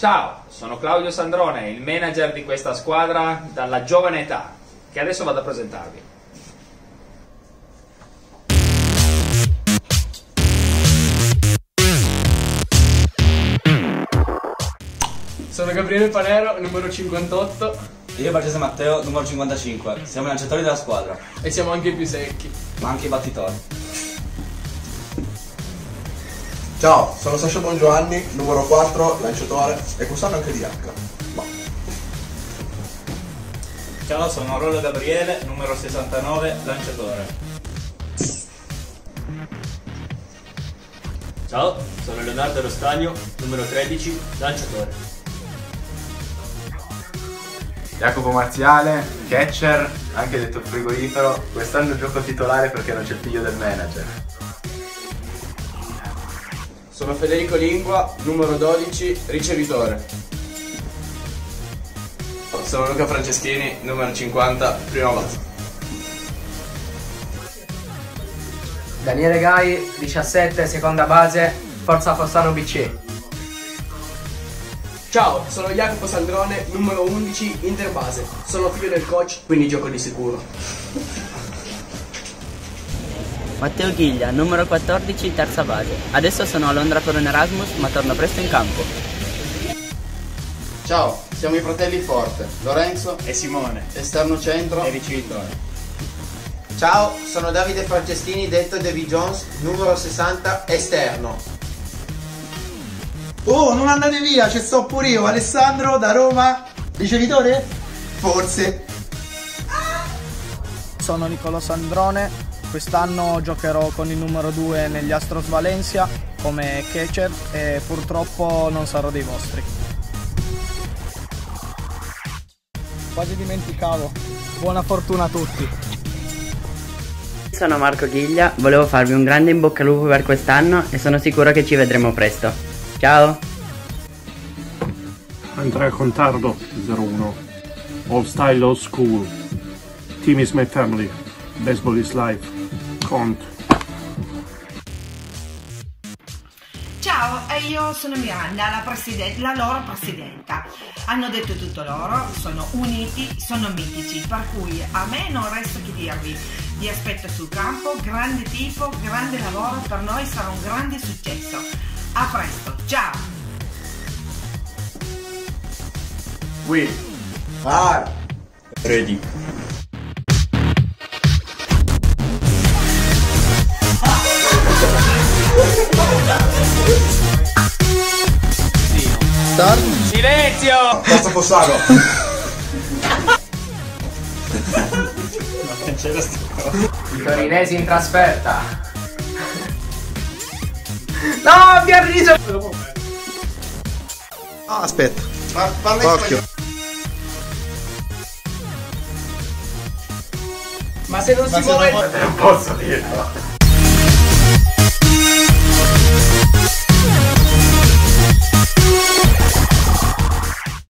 Ciao, sono Claudio Sandrone, il manager di questa squadra dalla giovane età, che adesso vado a presentarvi. Sono Gabriele Panero, numero 58. E io Bargese Matteo, numero 55. Siamo i lanciatori della squadra. E siamo anche i più secchi. Ma anche i battitori. Ciao, sono Sasha Bongiovanni, numero 4, lanciatore e quest'anno anche di H. Ciao, sono Rollo Gabriele, numero 69, lanciatore. Ciao, sono Leonardo Rostagno, numero 13, lanciatore. Jacopo Marziale, catcher, anche detto frigorifero, quest'anno gioco titolare perché non c'è il figlio del manager. Sono Federico Lingua, numero 12, ricevitore. Sono Luca Franceschini, numero 50, prima base. Daniele Gai, 17, seconda base, Forza Fossano BC. Ciao, sono Jacopo Sandrone, numero 11, interbase. Sono figlio del coach, quindi gioco di sicuro. Matteo Ghiglia, numero 14, terza base. Adesso sono a Londra per un Erasmus, ma torno presto in campo. Ciao, siamo i fratelli Forte, Lorenzo E Simone, esterno centro e ricevitore. Ciao, sono Davide Franceschini, detto Davy Jones, numero 60, esterno. Oh, non andate via, ci sto pure io, Alessandro da Roma, ricevitore? Forse. Sono Nicolò Sandrone, quest'anno giocherò con il numero 2 negli Astros Valencia come catcher e purtroppo non sarò dei vostri. Quasi dimenticavo, buona fortuna a tutti. Sono Marco Ghiglia, volevo farvi un grande in bocca al lupo per quest'anno e sono sicuro che ci vedremo presto. Ciao! Andrea Contardo, 01. All style, old school. Team is my family. Baseball is life. Cont. Ciao, io sono Miranda, la loro presidenta. Hanno detto tutto loro, sono uniti, sono mitici, per cui a me non resta che dirvi: vi aspetto sul campo, grande tifo, grande lavoro, per noi sarà un grande successo. A presto, ciao! Will. Ready. Start. Silenzio! Forza Fossano! I torinesi in trasferta. No, mi ha riso! Ah, aspetta. Parla Occhio. Ma se non si muove... Non posso dirlo.